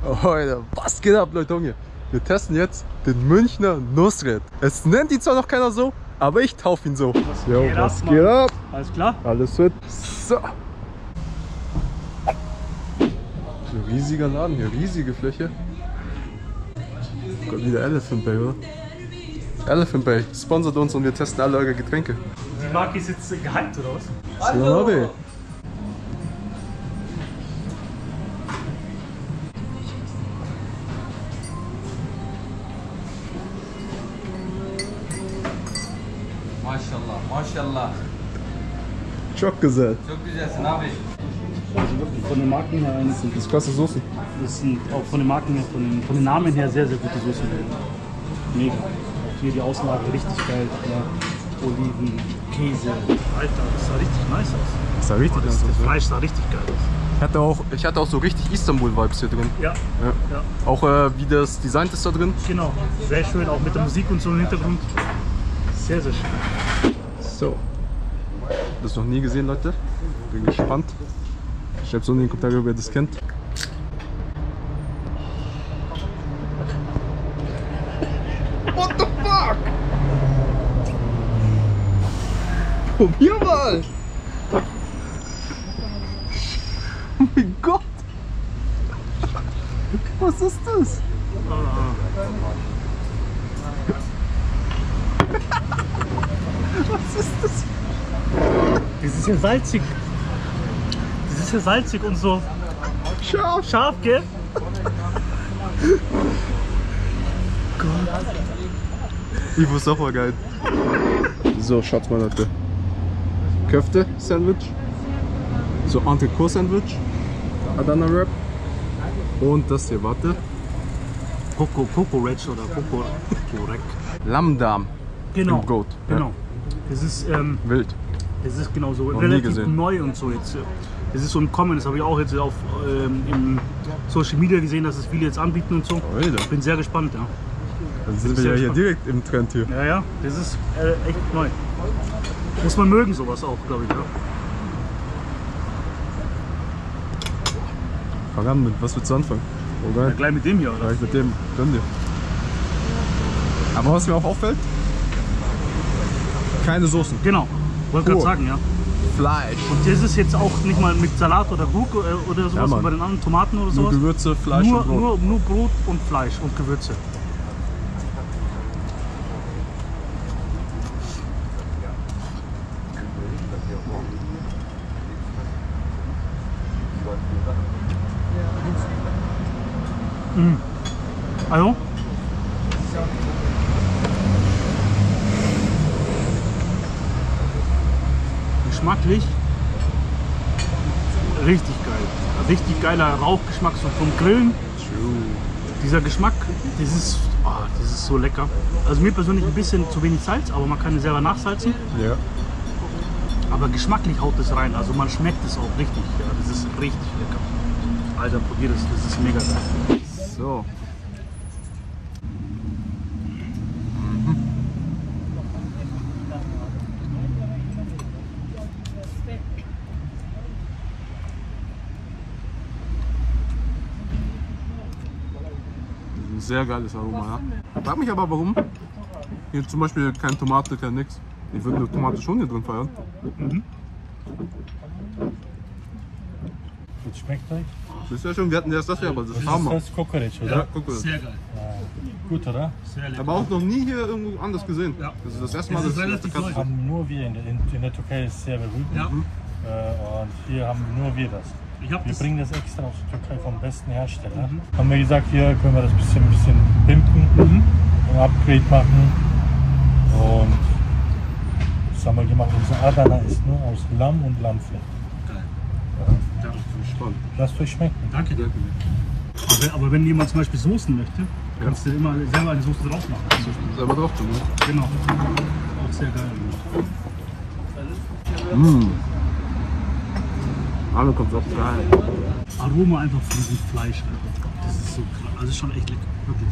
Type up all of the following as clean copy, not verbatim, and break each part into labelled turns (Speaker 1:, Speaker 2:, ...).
Speaker 1: Alter, was geht ab, Leute? Junge? Wir testen jetzt den Münchner Nusret. Es nennt ihn zwar noch keiner so, aber ich taufe ihn so. Was geht ab?
Speaker 2: Alles klar?
Speaker 1: Alles fit. So. Ein riesiger Laden hier, riesige Fläche. Gott, wieder Elephant Bay, oder? Elephant Bay sponsert uns und wir testen alle eure Getränke.
Speaker 2: Die Marke ist jetzt gehypt, oder was?
Speaker 1: Hallo!
Speaker 3: Maşallah, maşallah.
Speaker 1: Çok güzel.
Speaker 3: Çok güzelsin abi.
Speaker 2: Also wirklich von den Marken her,
Speaker 1: Das ist klasse Soßen.
Speaker 2: das sind auch von den Marken her, von den Namen her sehr, sehr gute Soßen. Mega. Auch hier die Auslage richtig geil. Ja. Oliven, Käse. Alter, das sah richtig nice aus.
Speaker 1: Das sah richtig
Speaker 2: Das
Speaker 1: aus. Ja.
Speaker 2: Fleisch sah richtig geil aus.
Speaker 1: Ich hatte auch so richtig Istanbul-Vibes hier drin.
Speaker 2: Ja,
Speaker 1: Ja.
Speaker 2: ja.
Speaker 1: Auch wie das designt ist da drin.
Speaker 2: Genau. Sehr schön, auch mit der Musik und so im Hintergrund. Sehr, sehr schön.
Speaker 1: So. Das noch nie gesehen, Leute. Bin gespannt. Schreibt so in den Kommentaren, ob ihr das kennt. What the fuck? Probier mal! Oh mein Gott! Was ist das? Was ist das?
Speaker 2: Das ist ja salzig. Das ist ja salzig und so
Speaker 1: Scharf!
Speaker 2: scharf, gell?
Speaker 1: Ich wusste auch mal geil. So, schaut mal, Leute. Köfte-Sandwich. So, Entrecot-Sandwich. Adana Wrap. Und das hier, warte.
Speaker 2: Coco Rich oder Coco Rec.
Speaker 1: Lammdarm.
Speaker 2: Genau.
Speaker 1: Im Goat.
Speaker 2: Genau. Das ist,
Speaker 1: Wild.
Speaker 2: das ist genau so
Speaker 1: nie
Speaker 2: relativ
Speaker 1: gesehen.
Speaker 2: neu und so jetzt. Das ist so ein Kommen, das habe ich auch jetzt auf im Social Media gesehen, dass es viele jetzt anbieten und so.
Speaker 1: Alter.
Speaker 2: Ich bin sehr gespannt, ja.
Speaker 1: Dann sind
Speaker 2: sehr
Speaker 1: wir ja hier
Speaker 2: gespannt.
Speaker 1: direkt im Trend hier.
Speaker 2: Ja, ja, das ist echt neu. Muss man mögen, sowas auch, glaube ich. Ja.
Speaker 1: Fang an mit, was willst du anfangen? Oh geil.
Speaker 2: Ja, gleich mit dem hier, oder?
Speaker 1: Gleich mit dem, gönn dir. Aber was mir auch auffällt, keine Soßen.
Speaker 2: Genau, wollte gerade
Speaker 1: Pur.
Speaker 2: sagen, ja.
Speaker 1: Fleisch.
Speaker 2: Und das ist jetzt auch nicht mal mit Salat oder Gurke oder sowas
Speaker 1: Mann.
Speaker 2: wie bei den anderen Tomaten oder
Speaker 1: Nur
Speaker 2: sowas.
Speaker 1: Gewürze, Fleisch
Speaker 2: Nur,
Speaker 1: und Brot.
Speaker 2: nur Brot und Fleisch und Gewürze. Also? Geschmacklich richtig geil. Richtig geiler Rauchgeschmack so vom Grillen. Dieser Geschmack, das ist so lecker. Also mir persönlich ein bisschen zu wenig Salz, aber man kann es selber nachsalzen.
Speaker 1: Ja.
Speaker 2: Aber geschmacklich haut es rein, also man schmeckt es auch richtig. Ja, das ist richtig lecker. Alter, probier das ist mega geil.
Speaker 1: So. Ein sehr geiles Aroma, ja. Frag mich aber warum. Hier zum Beispiel keine Tomate, kein nix. Ich würde eine Tomate schon hier drin feiern.
Speaker 4: Gut, schmeckt euch?
Speaker 1: Das ist ja schon, wir hatten erst das hier, aber das
Speaker 4: Das
Speaker 1: haben
Speaker 4: ist
Speaker 1: wir.
Speaker 4: das Kokoreç, oder?
Speaker 1: Ja, guck mal.
Speaker 2: Sehr geil.
Speaker 4: Gut, oder?
Speaker 2: Sehr lecker.
Speaker 1: Aber auch noch nie hier irgendwo anders gesehen.
Speaker 2: Ja.
Speaker 1: Das ist das erste Mal,
Speaker 2: Das ist
Speaker 1: dass ich
Speaker 2: relativ
Speaker 1: das
Speaker 2: neu.
Speaker 1: kann.
Speaker 4: Haben nur wir in der Türkei ist sehr berühmt.
Speaker 2: Ja.
Speaker 4: Und hier haben nur wir das.
Speaker 2: Ich hab
Speaker 4: Wir
Speaker 2: das,
Speaker 4: bringen das extra aus der Türkei vom besten Hersteller. Haben wir gesagt, hier können wir das bisschen pimpen, ein Upgrade machen. Und das haben wir gemacht. Unser Adana ist nur aus Lamm und Lammfleisch.
Speaker 2: ja.
Speaker 1: Spannend.
Speaker 4: Lasst euch schmecken.
Speaker 2: Danke dir. Aber wenn jemand zum Beispiel Soßen möchte, kannst du immer selber eine Soße drauf machen.
Speaker 1: Selber drauf tun, ne?
Speaker 2: Genau. Auch sehr geil.
Speaker 1: Arme kommt auch geil.
Speaker 2: Aroma einfach von diesem Fleisch. Alter. Das ist so krass. Also schon echt lecker. Wirklich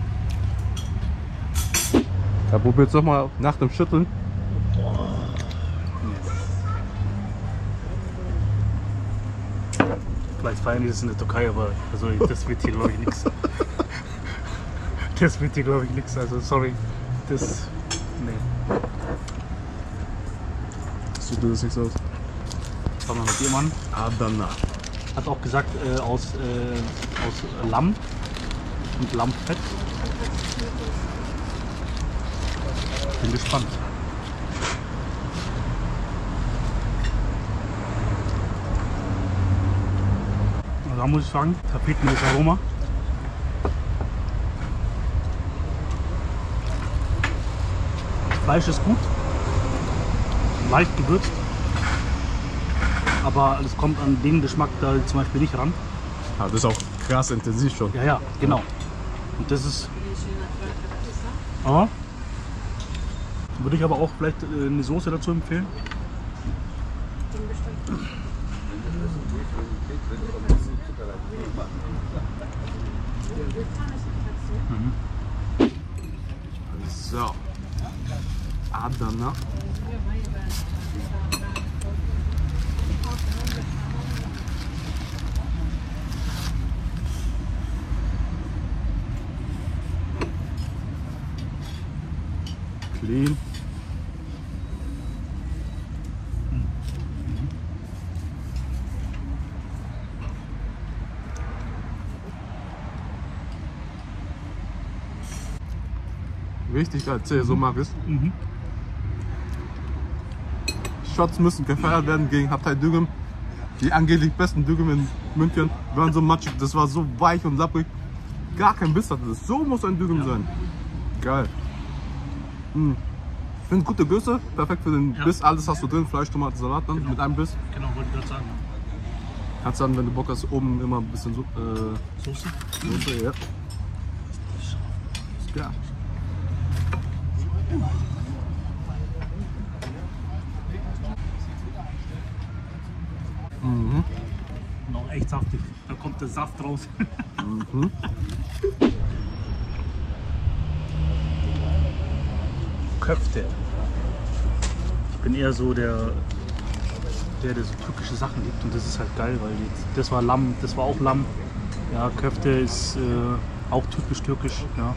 Speaker 2: lecker.
Speaker 1: Ja, probiert es doch mal nach dem Schütteln.
Speaker 2: Vielleicht feiern die das in der Türkei, aber also, das wird hier glaube ich nichts. Das wird hier glaube ich nichts, also sorry. Das. Nee.
Speaker 1: Sieht das nicht so aus?
Speaker 2: Fangen wir mit dem an.
Speaker 1: Adana.
Speaker 2: Hat auch gesagt, aus Lamm und Lammfett. Bin gespannt. Da muss ich sagen, tapetenloses Aroma. Das Fleisch ist gut, leicht gewürzt, aber es kommt an den Geschmack da zum Beispiel nicht ran.
Speaker 1: Ah, das ist auch krass intensiv schon.
Speaker 2: Ja, ja, genau. Und das ist. Aber würde ich aber auch vielleicht eine Soße dazu empfehlen.
Speaker 1: So. Adana. Clean. Richtig geil, so mag es.
Speaker 2: Mhm.
Speaker 1: Shots müssen gefeiert werden gegen Hatay Dürüm. Die angeblich besten Dürüm in München waren so matschig, das war so weich und lapprig. Gar kein Biss hatte das. So muss ein Dürüm sein. Geil. Ich finde gute Größe, perfekt für den Biss. Alles hast du drin, Fleisch, Tomate, Salat dann mit einem Biss.
Speaker 2: Genau, wollte ich gerade sagen.
Speaker 1: Kannst dann, wenn du Bock hast, oben immer ein bisschen
Speaker 2: Soße?
Speaker 1: Soße, ja. Ja. Mhm.
Speaker 2: Noch echt saftig. Da kommt der Saft raus.
Speaker 1: Mhm.
Speaker 2: Köfte. Ich bin eher so der so türkische Sachen liebt und das ist halt geil, weil das war Lamm, das war auch Lamm. Ja, Köfte ist auch typisch türkisch. Ja.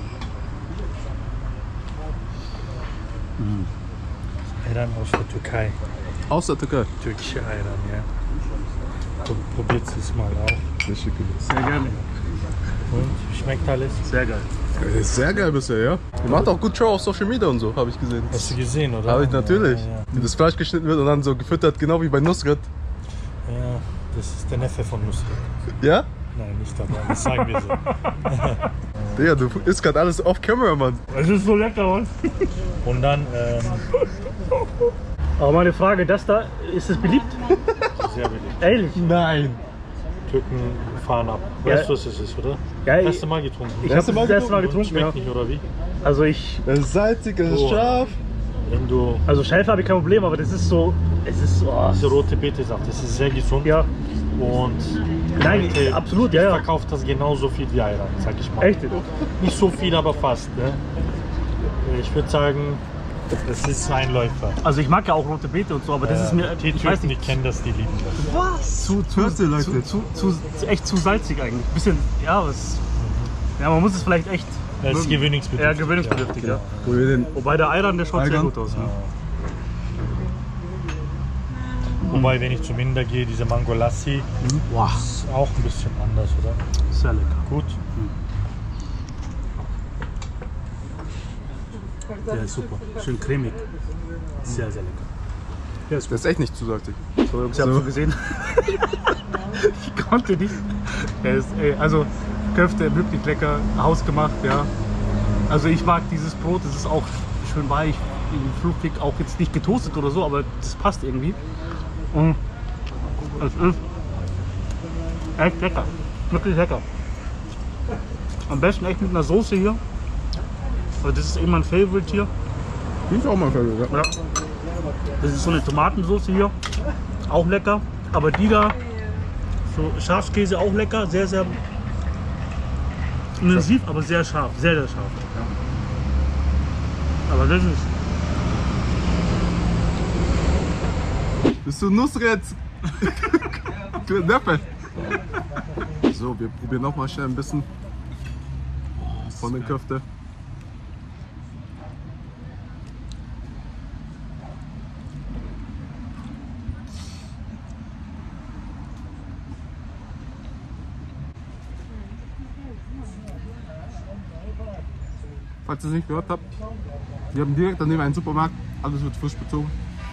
Speaker 4: Ayran aus der Türkei.
Speaker 1: Aus der Türkei.
Speaker 4: Türkische Ayran, ja. Probiert es mal auch.
Speaker 1: Richtig gut.
Speaker 2: Sehr gerne.
Speaker 4: Und schmeckt alles?
Speaker 2: Sehr geil.
Speaker 1: Sehr geil bisher, ja. Ihr macht auch gut Show auf Social Media und so, habe ich gesehen.
Speaker 4: Hast du gesehen, oder?
Speaker 1: Habe ich natürlich.
Speaker 4: Ja, ja.
Speaker 1: Wie das Fleisch geschnitten wird und dann so gefüttert, genau wie bei Nusret.
Speaker 4: Ja, das ist der Neffe von Nusret.
Speaker 1: Ja?
Speaker 4: Nein, nicht dabei, das sagen wir so.
Speaker 1: Digga, du isst gerade alles off camera, Mann.
Speaker 2: Es ist so lecker, Mann.
Speaker 4: Und dann,
Speaker 2: Aber meine Frage, das da, ist es beliebt?
Speaker 4: sehr beliebt.
Speaker 2: Ehrlich?
Speaker 1: Nein.
Speaker 4: Türken fahren ab.
Speaker 2: Ja.
Speaker 4: Weißt du, was es ist, oder?
Speaker 2: Ja,
Speaker 4: Erste Mal getrunken.
Speaker 2: Ich habe das erste Mal getrunken, ja.
Speaker 4: Schmeckt nicht, oder wie?
Speaker 2: Also ich,
Speaker 1: Es ist salzig, es ist
Speaker 4: Oh.
Speaker 1: scharf.
Speaker 4: Wenn du
Speaker 2: also Schärfe habe ich kein Problem, aber das ist so, es ist so,
Speaker 4: diese rote Beete-Saft, das ist sehr gesund.
Speaker 2: ja,
Speaker 4: Und
Speaker 2: nein,
Speaker 4: okay,
Speaker 2: absolut, ja, ja.
Speaker 4: verkauft das genauso viel wie Ayran, sag ich mal.
Speaker 2: Echt?
Speaker 4: Nicht so viel, aber fast. Ne? Ich würde sagen, das ist ein Läufer.
Speaker 2: Also ich mag ja auch rote Beete und so, aber das ist mir,
Speaker 4: die
Speaker 2: ich weiß
Speaker 4: Türken, die
Speaker 2: nicht,
Speaker 4: kennen das, die lieben das.
Speaker 2: was? Zu echt zu salzig eigentlich. Bisschen, ja, was, ja, man muss es vielleicht echt,
Speaker 4: Das ist gewöhnungsbedürftig.
Speaker 2: ja, gewöhnungsbedürftig, ja.
Speaker 1: Wo wir den
Speaker 2: Wobei der Ayran, der schaut sehr
Speaker 1: Ayran?
Speaker 2: gut aus. Ne?
Speaker 4: Wobei, wenn ich zum Inder gehe, diese Mango Lassi,
Speaker 1: Wow.
Speaker 4: ist auch ein bisschen anders, oder?
Speaker 2: Sehr lecker.
Speaker 4: Gut.
Speaker 2: Der ist super. Schön cremig. Sehr, sehr lecker. Der ist
Speaker 1: Der ist echt nicht zu salzig.
Speaker 2: So, Jungs, ihr habt so gesehen. Ich konnte nicht. Der ist, also Köfte wirklich lecker, hausgemacht, ja. Also ich mag dieses Brot, das ist auch schön weich, fluffig, auch jetzt nicht getoastet oder so, aber das passt irgendwie. Und es ist echt lecker, wirklich lecker. Am besten echt mit einer Soße hier. Aber das ist eben mein Favorite hier.
Speaker 1: Die ist auch mal fertig, ja.
Speaker 2: Ja. Das ist so eine Tomatensoße hier, auch lecker. Aber die da, so Schafskäse auch lecker, sehr, sehr intensiv, aber sehr scharf, sehr, sehr scharf. Ja. Aber das ist,
Speaker 1: Bist du Nusret? Neffe. So, wir probieren noch mal schnell ein bisschen von den Köfte. Falls ihr es nicht gehört habt, wir haben direkt daneben einen Supermarkt, alles wird frisch bezogen.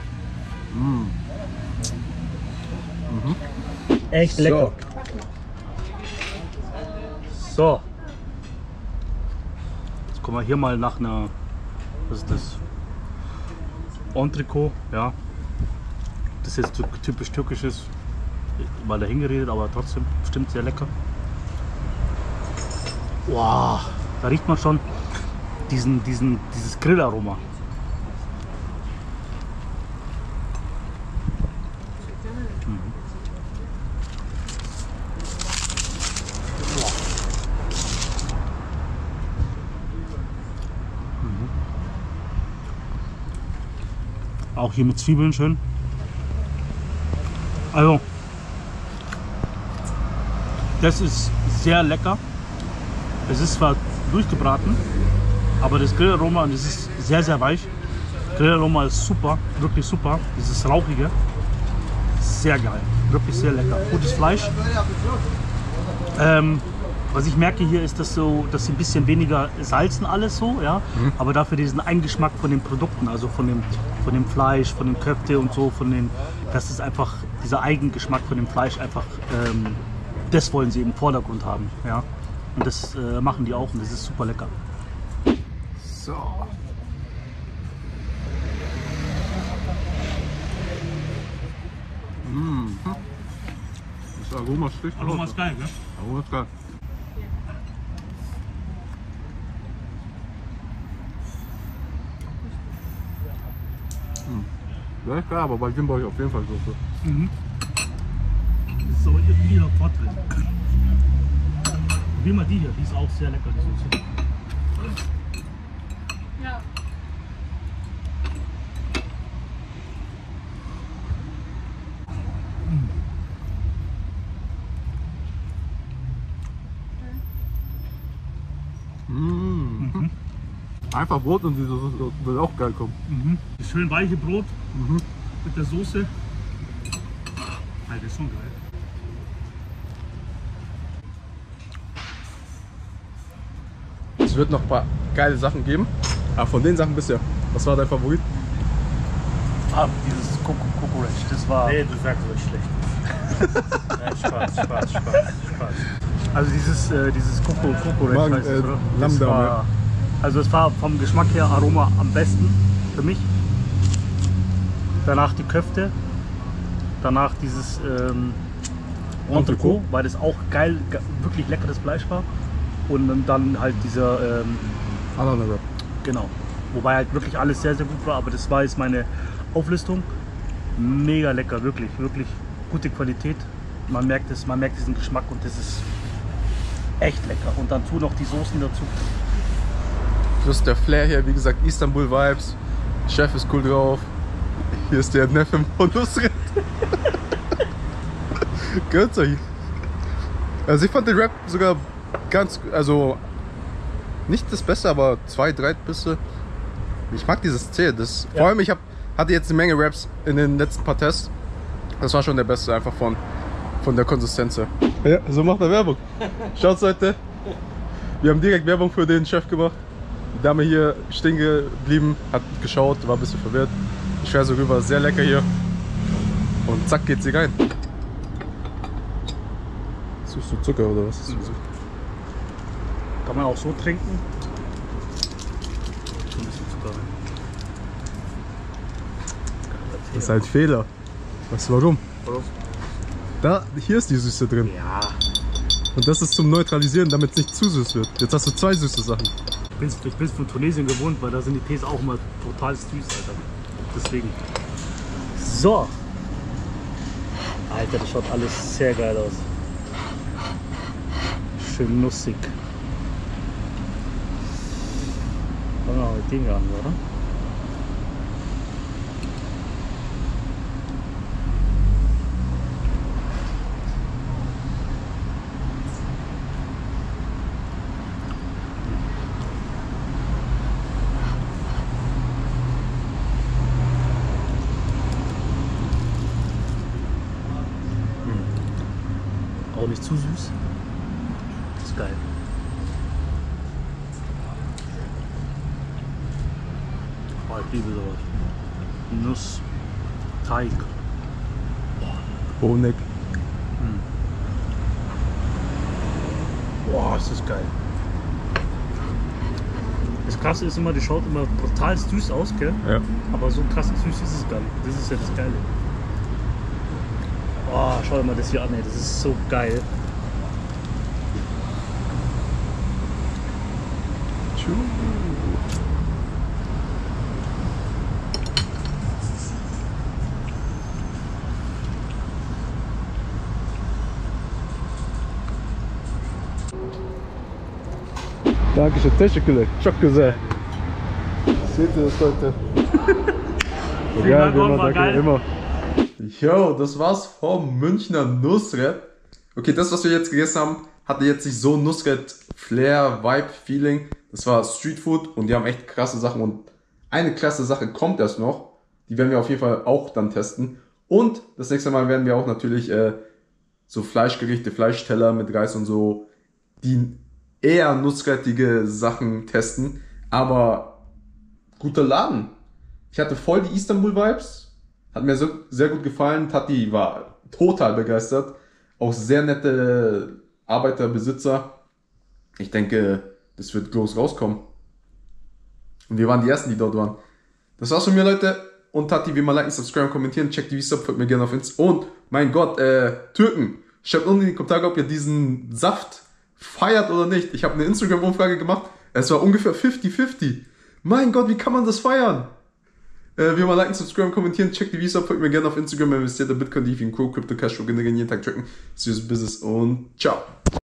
Speaker 2: Echt lecker. So. Jetzt kommen wir hier mal nach einer, was ist das? Entrecot, ja. Das ist jetzt typisch türkisches, mal dahin geredet, aber trotzdem bestimmt sehr lecker. Wow, da riecht man schon dieses Grillaroma. Auch hier mit Zwiebeln schön. Also, das ist sehr lecker. Es ist zwar durchgebraten, aber das Grillaroma, das ist sehr, sehr weich. Grillaroma ist super, wirklich super. Dieses Rauchige, sehr geil, wirklich sehr lecker. Gutes Fleisch. Was ich merke hier ist, dass sie ein bisschen weniger salzen alles so, ja, aber dafür diesen Eingeschmack von den Produkten, also von dem Fleisch, von den Köfte und so, das ist einfach dieser Eigengeschmack von dem Fleisch einfach, das wollen sie im Vordergrund haben, ja, und das machen die auch und das ist super lecker.
Speaker 1: So. Das Aroma sticht.
Speaker 2: Aroma ist geil, ne?
Speaker 1: Aroma ist geil. Ja, ist klar, aber bei dem brauche ich auf jeden Fall Soße.
Speaker 2: Das ist aber irgendwie der Vorteil. Wie mal die hier, die ist auch sehr lecker, die Soße.
Speaker 3: Ja.
Speaker 1: Einfach Brot und die Soße wird auch geil kommen.
Speaker 2: Das schön weiche Brot mit der Soße. Alter, ist schon geil.
Speaker 1: Es wird noch ein paar geile Sachen geben. Aber von den Sachen bisher, was war dein Favorit?
Speaker 2: Ah, dieses Coco Ranch, das war...
Speaker 4: Nee, du sagst ruhig schlecht. Nein, Spaß.
Speaker 2: Also dieses Coco Ranch,
Speaker 1: Magen,
Speaker 2: heißt es, oder?
Speaker 1: Lammdarm,
Speaker 2: Das war, also es war vom Geschmack her Aroma am besten für mich. Danach die Köfte. Danach dieses Entrecot, weil das auch geil, wirklich leckeres Fleisch war. Und dann halt dieser,
Speaker 1: Ananas Wrap.
Speaker 2: genau. Wobei halt wirklich alles sehr, sehr gut war, aber das war jetzt meine Auflistung. Mega lecker, wirklich gute Qualität. Man merkt diesen Geschmack und das ist echt lecker. Und dazu noch die Soßen dazu.
Speaker 1: Das ist der Flair hier, wie gesagt, Istanbul Vibes. Chef ist cool drauf. Hier ist der Neffe von Nusret. Gehört euch. Also ich fand den Rap sogar ganz, also nicht das Beste, aber 2, 3 Bisse. Ich mag dieses C. Vor allem, hatte jetzt eine Menge Raps in den letzten paar Tests. Das war schon der Beste, einfach von der Konsistenz her. Ja, so macht er Werbung. Schaut Leute, wir haben direkt Werbung für den Chef gemacht. Die Dame hier stehen geblieben, hat geschaut, war ein bisschen verwirrt. Ich schwör so rüber, sehr lecker hier. Und zack geht sie rein. Suchst du Zucker oder was?
Speaker 2: Kann man auch so trinken. Schon ein bisschen Zucker rein.
Speaker 1: Das ist halt Fehler. Weißt du warum? Hier ist die Süße drin.
Speaker 2: Ja.
Speaker 1: Und das ist zum Neutralisieren, damit es nicht zu süß wird. Jetzt hast du 2 süße Sachen.
Speaker 2: Ich bin von Tunesien gewohnt, weil da sind die Tees auch immer total süß, Alter. Deswegen. So. Alter, das schaut alles sehr geil aus. Schön nussig. Fangen wir mal mit dem hier an, oder? nicht zu süß. Das ist geil. Oh, ich liebe sowas. Nuss, Teig.
Speaker 1: Honig.
Speaker 2: Boah, ist das geil. Das Krasse ist immer, die schaut immer brutal süß aus, gell?
Speaker 1: Ja.
Speaker 2: Aber so krass süß ist es gar nicht. Das ist ja das Geile. Oh, schau dir mal das hier an, ey. Das ist so geil.
Speaker 1: Dankeschön, teşekkürler. Çok güzel. Seht ihr das, Leute?
Speaker 2: Dank,
Speaker 1: wie immer,
Speaker 2: war
Speaker 1: danke,
Speaker 2: geil.
Speaker 1: immer. Yo, das war's vom Münchner Nusret. Okay, das, was wir jetzt gegessen haben, hatte jetzt nicht so Nusret-Flair, Vibe-Feeling. Das war Streetfood und die haben echt krasse Sachen. Und eine klasse Sache kommt erst noch. Die werden wir auf jeden Fall auch dann testen. Und das nächste Mal werden wir auch natürlich so Fleischgerichte, Fleischteller mit Reis und so, die eher nussrettige Sachen testen. Aber guter Laden. Ich hatte voll die Istanbul-Vibes. Hat mir so sehr gut gefallen. Tati war total begeistert. Auch sehr nette Arbeiter, Besitzer. Ich denke, das wird groß rauskommen. Und wir waren die Ersten, die dort waren. Das war's von mir, Leute. Und Tati, wie immer liken, subscriben, kommentieren. Checkt die Videos ab, folgt mir gerne auf Insta. Und, mein Gott, Türken. Schreibt unten in die Kommentare, ob ihr diesen Saft feiert oder nicht. Ich habe eine Instagram-Umfrage gemacht. Es war ungefähr 50-50. Mein Gott, wie kann man das feiern? Wie immer liken, subscriben, kommentieren, checkt die Videos ab, folgt mir gerne auf Instagram, investiert der Bitcoin, DeFi, Co, Crypto, Cashflow, generell jeden Tag tracken. Serious Business und ciao.